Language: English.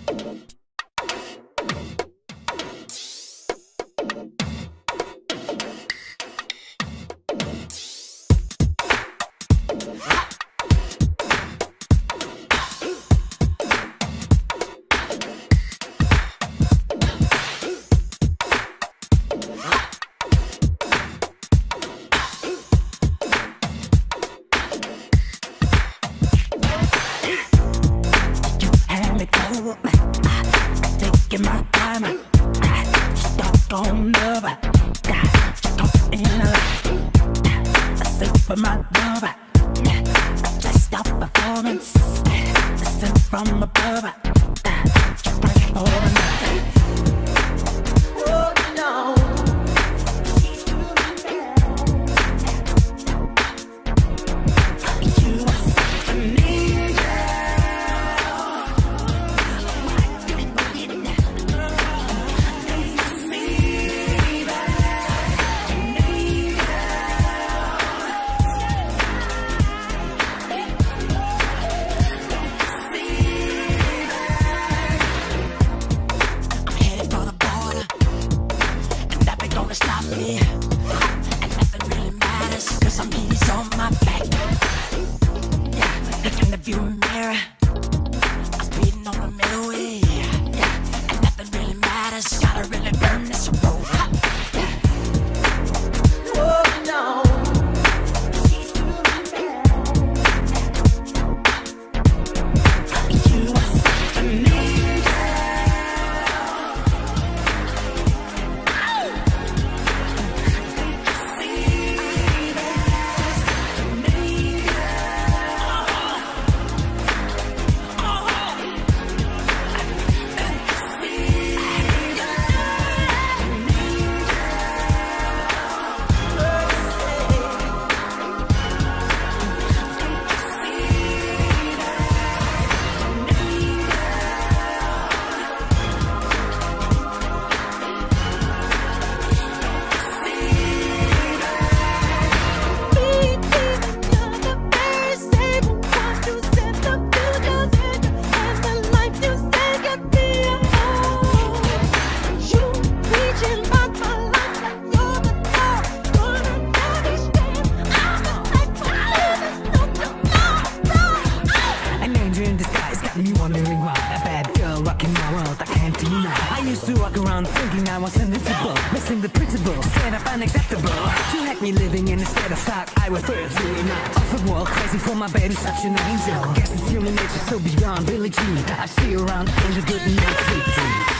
Taking my time, stuck on love. Caught in a lie, I sing for my lover. Just a performance, listen from above. Right for the night. Oh no. You are such an angel. Stop me, and nothing really matters, cause I'm easy on my back. Yeah, look in the view mirror, I'm speeding on the middle way. Yeah, and nothing really matters, gotta really burn this road. Yeah. Oh no. You are such an angel. You wondering why a bad girl rocking my world I can't deny. I used to walk around thinking I was invincible, missing the principle, straight up unacceptable. To hack me living in a state of shock, I was virtually not off the wall, crazy for my baby, such an angel. Guess it's human nature so beyond Billie Jean. I see around angel good night, sweet dreams.